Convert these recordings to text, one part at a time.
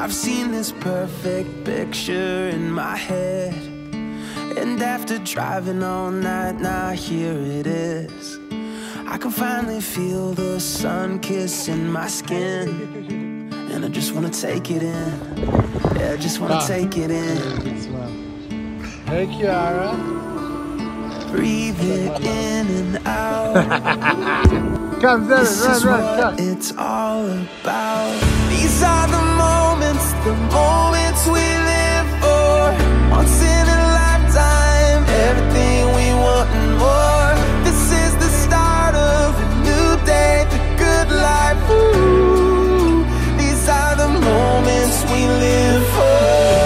I've seen this perfect picture in my head, and after driving all night, now here it is. I can finally feel the sun kissing my skin, and I just wanna take it in. Yeah, I just wanna take it in. Hey, Kiara. Breathe it in and out. Come, This Dennis, is run, what come. it's all about. These are the moments we live for. Once in a lifetime, everything we want and more. This is the start of a new day, the good life. Ooh, these are the moments we live for.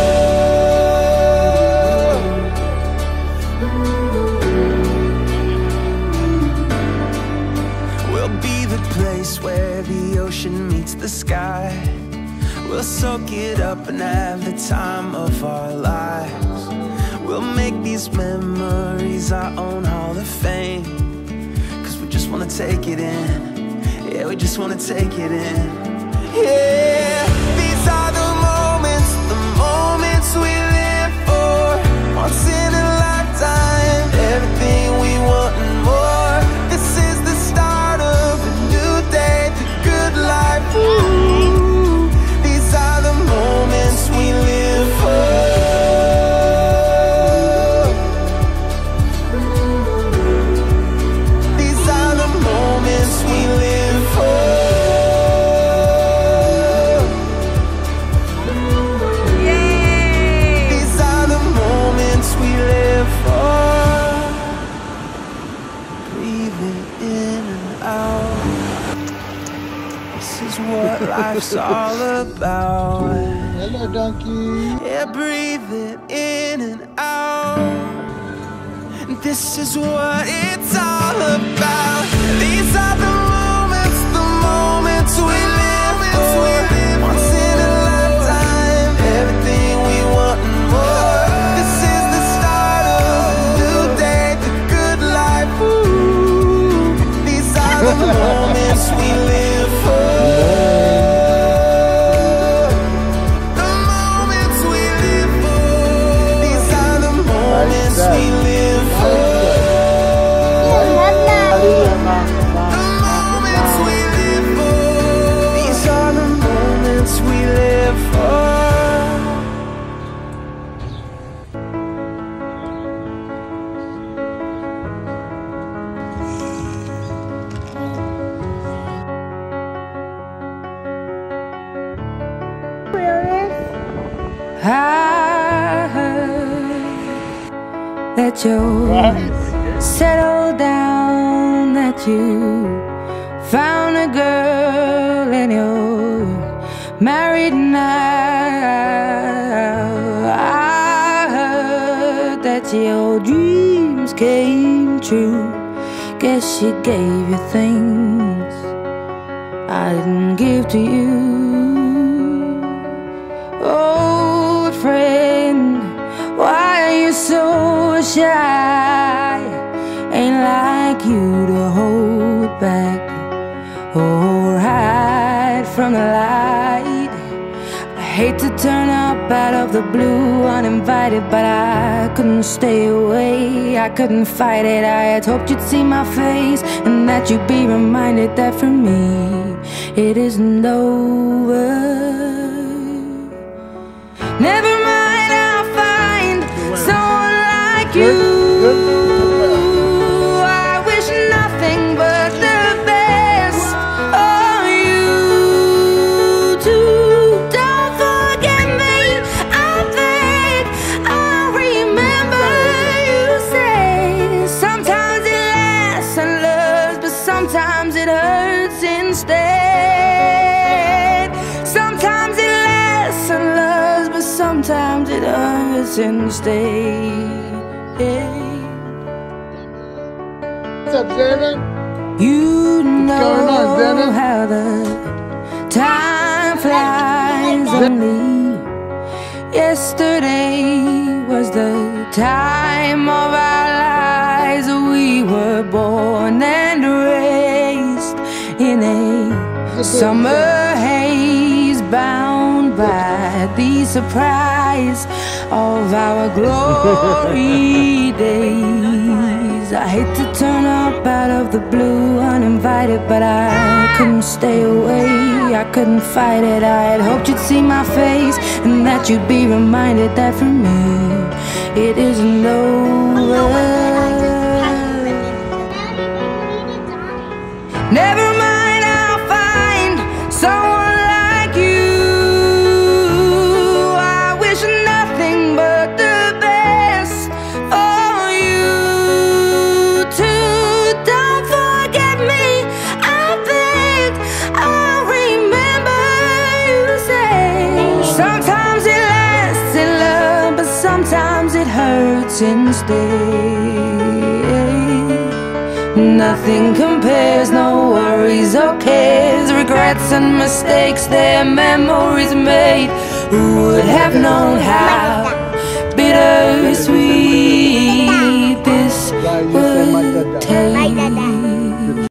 We'll be the place where the ocean meets the sky. We'll soak it up and have the time of our lives. We'll make these memories our own Hall of Fame, 'cause we just wanna take it in. Yeah, we just wanna take it in. Yeah, these are the moments we live for. Once in a lifetime, everything we want and more. This is the start of a new day, the good life. Ooh, these are the moments we live for. These are the moments we live for. These are the moments we live for. Breathe it in and out. This is what life's all about. Hello, donkey. Yeah, breathe it in and out. This is what it's all about. These are the moments we live for. Once in a lifetime, everything we want and more. This is the start of a new day, the good life. Ooh, these are the moments we live for. The moments we live for. These are the moments we live for. The moments we live for. These are the moments we live for. I heard that you settled down, that you found a girl and you're married now. I heard that your dreams came true. Guess she gave you things I didn't give to you. Old friend, why are you so shy? Ain't like you to hold back or hide from the light. I hate to turn up out of the blue uninvited, but I couldn't stay away, I couldn't fight it. I had hoped you'd see my face and that you'd be reminded that for me it isn't over. Never mind, I'll find someone like you. I wish nothing but the best for you too. Don't forget me, I beg. I remember you say sometimes it lasts and loves, but sometimes it hurts instead. Sometimes it lasts and loves, but sometimes it hurts instead. What's up, Xavier? You know What's going on, how the time flies. Only yesterday was the time of our lives. We were born and raised in a summer haze, bound by the surprise of our glory days. I hate to turn up out of the blue uninvited, but I couldn't stay away, I couldn't fight it. I had hoped you'd see my face and that you'd be reminded that for me it isn't over. Never mind, I'll find someone like you. I wish nothing but the best for you too. Don't forget me, I beg. I'll remember you say. Sometimes it lasts in love, but sometimes it hurts instead. Nothing compares, no worries or cares, regrets and mistakes, their memories made. Who would have known how